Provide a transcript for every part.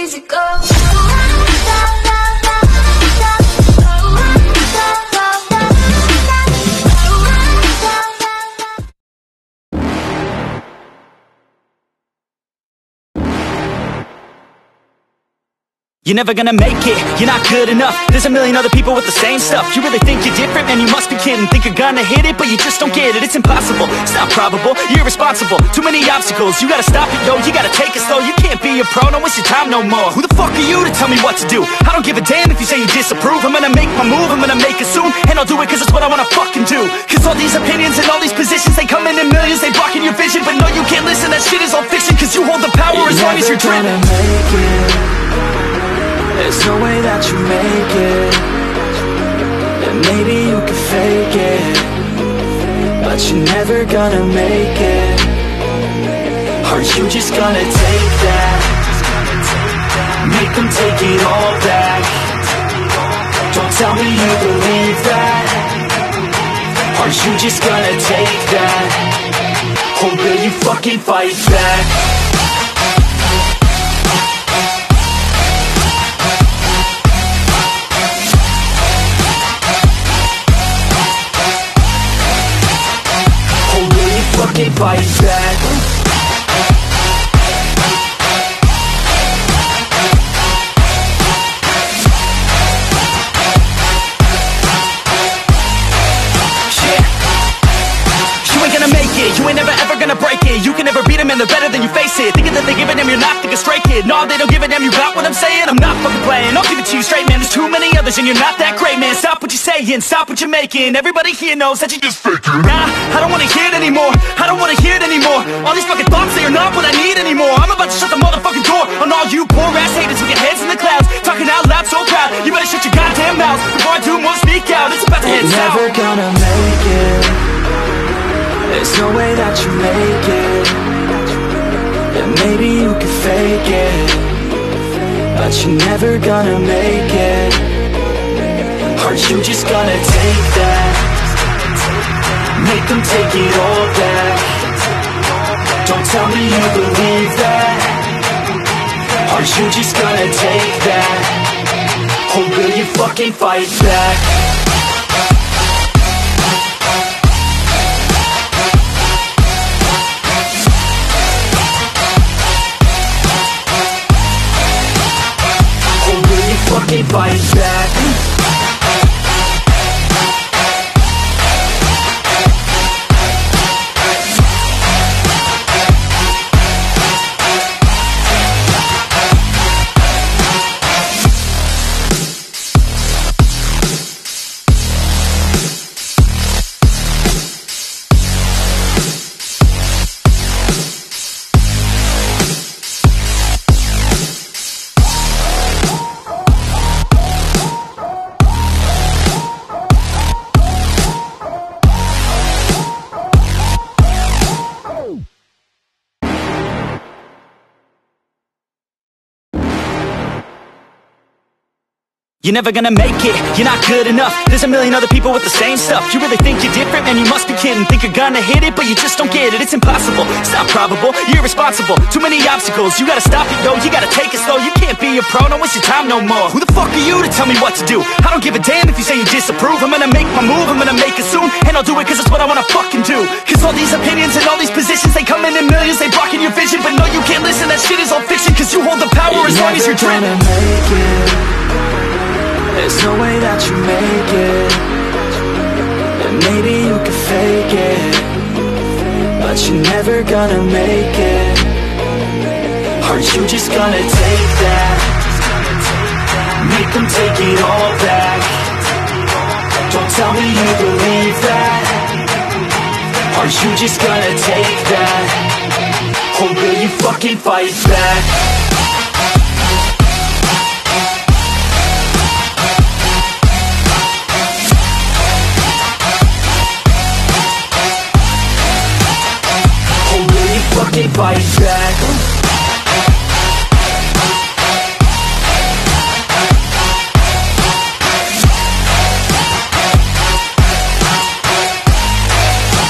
easy go. You're never gonna make it, you're not good enough. There's a million other people with the same stuff. You really think you're different? Man, you must be kidding. Think you're gonna hit it, but you just don't get it. It's impossible, it's not probable, you're irresponsible. Too many obstacles, you gotta stop it, yo. You gotta take it slow, you can't be a pro. Don't waste your time no more. Who the fuck are you to tell me what to do? I don't give a damn if you say you disapprove. I'm gonna make my move, I'm gonna make it soon. And I'll do it cause it's what I wanna fucking do. Cause all these opinions and all these positions, they come in millions, they blocking your vision. But no, you can't listen, that shit is all fiction. Cause you hold the power as long as you're dreaming. There's no way that you make it. And maybe you can fake it, but you're never gonna make it. Are you just gonna take that? Make them take it all back. Don't tell me you believe that. Are you just gonna take that? Or will you fucking fight back? Fucking fight back. You ain't gonna make it, you ain't never ever gonna break it. You can never beat them and they're better than you face it. Thinking that they give a damn, you're not, think a straight kid. No, they don't give a damn, you got what I'm saying? I'm not fucking playing, I'll give it to you straight, man. There's too many others and you're not that great, man. Stop what you're saying, stop what you're making. Everybody here knows that you just faking. Nah, I don't wanna hear it anymore, I don't wanna hear it anymore. All these fucking thoughts, they are not what I need anymore. I'm about to shut the motherfucking door on all you poor ass haters with your heads in the clouds, talking out loud so proud. You better shut your goddamn mouth before I do more speak out. It's about to head south. Never gonna make it. There's no way that you make it. And maybe you can fake it, but you're never gonna make it. Are you just gonna take that? Make them take it all back. Don't tell me you believe that. Are you just gonna take that? Or will you fucking fight back? Fucking fight back. You're never gonna make it, you're not good enough. There's a million other people with the same stuff. You really think you're different? Man, you must be kidding. Think you're gonna hit it, but you just don't get it. It's impossible, it's not probable, you're irresponsible. Too many obstacles, you gotta stop it, yo. You gotta take it slow, you can't be a pro. Don't waste your time no more. Who the fuck are you to tell me what to do? I don't give a damn if you say you disapprove. I'm gonna make my move, I'm gonna make it soon. And I'll do it cause it's what I wanna fucking do. Cause all these opinions and all these positions, they come in millions, they blocking your vision. But no, you can't listen, that shit is all fiction. Cause you hold the power as long as you're dreaming. There's no way that you make it. And maybe you can fake it, but you're never gonna make it. Are you just gonna take that? Make them take it all back. Don't tell me you believe that. Are you just gonna take that? Or will you fucking fight back? Fucking fight back.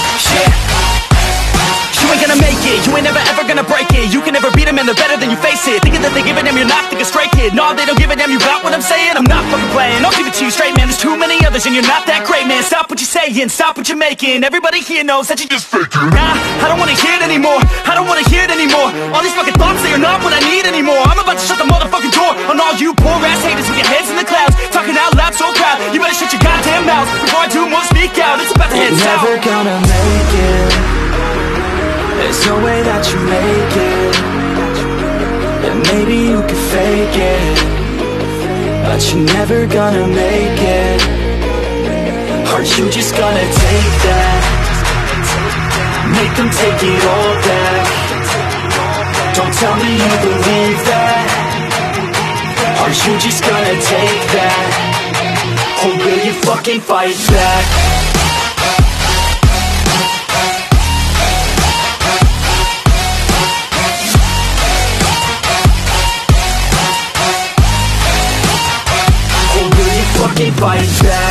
You ain't gonna make it, you ain't never ever gonna break it. You can never beat them and they're better than you face it. that they give a damn, you're not like a stray kid. No, they don't give a damn, you got what I'm saying? I'm not fucking playing, I'll give it to you straight, man. There's too many others and you're not that great, man. Stop what you're saying, stop what you're making. Everybody here knows that you're just faking. Nah, I don't wanna hear it anymore, I don't wanna hear it anymore. All these fucking thoughts, they are not what I need anymore. I'm about to shut the motherfucking door on all you poor ass haters with your heads in the clouds, talking out loud so proud. You better shut your goddamn mouth before I do more speak out. It's about to head south. You're never gonna make it. There's no way that you make it. And maybe you could fake it, but you're never gonna make it. Aren't you just gonna take that? Make them take it all back. Don't tell me you believe that. Aren't you just gonna take that? Or will you fucking fight back? Fucking fight back.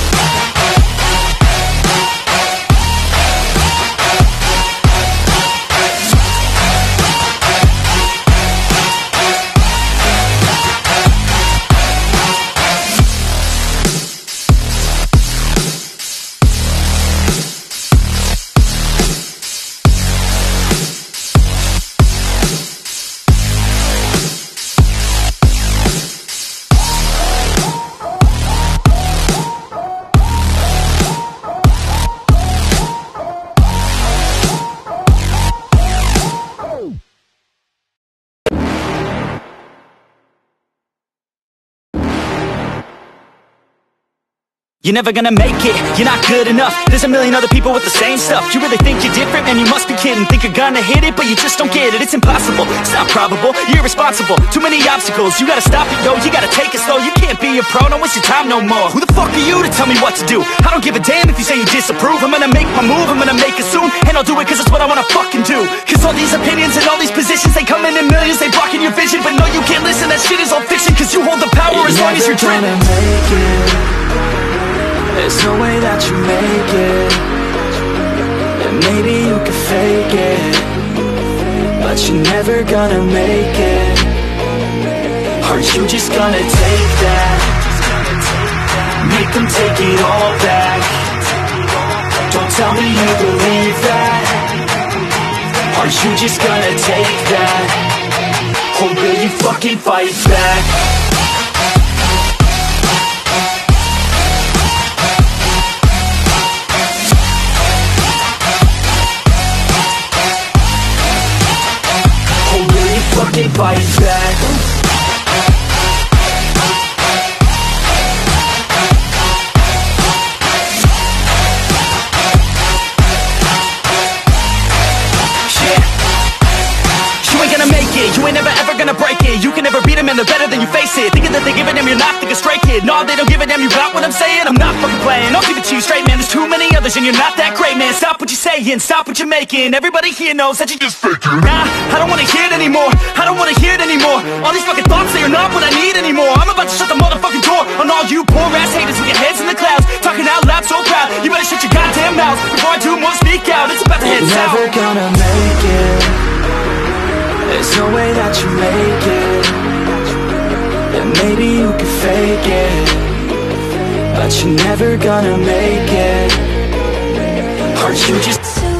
You're never gonna make it, you're not good enough. There's a million other people with the same stuff. You really think you're different? Man, you must be kidding. Think you're gonna hit it, but you just don't get it. It's impossible, it's not probable, you're irresponsible. Too many obstacles, you gotta stop it, yo. You gotta take it slow, you can't be a pro. Don't waste your time no more. Who the fuck are you to tell me what to do? I don't give a damn if you say you disapprove. I'm gonna make my move, I'm gonna make it soon. And I'll do it cause it's what I wanna fucking do. Cause all these opinions and all these positions, they come in millions, they blocking your vision. But no, you can't listen, that shit is all fiction. Cause you hold the power as long as you're dreaming. There's no way that you make it. And maybe you could fake it, but you're never gonna make it. Aren't you just gonna take that? Make them take it all back. Don't tell me you believe that. Aren't you just gonna take that? Or will you fucking fight back? Fucking fight back. You ain't gonna make it, you ain't never ever gonna break it. You can never beat them and they're better than you face it. Thinking that they give a damn, you're not like a stray kid. No, they don't give a damn, you got what I'm saying? I'm not fucking playing, I'll give it to you straight, man. There's too many others and you're not that great, man. Stop what you're saying, stop what you're making. Everybody here knows that you're just faking. Nah, I don't wanna hear it anymore, I don't wanna hear it anymore. All these fucking thoughts, they are not what I need anymore. I'm about to shut the motherfucking door on all you poor ass haters with your heads in the clouds, talking out loud so proud. You better shut your goddamn mouth before I do more speak out. It's about to head south. You're never gonna make it. There's no way that you make it. And maybe you could fake it, but you're never gonna make it. Aren't you just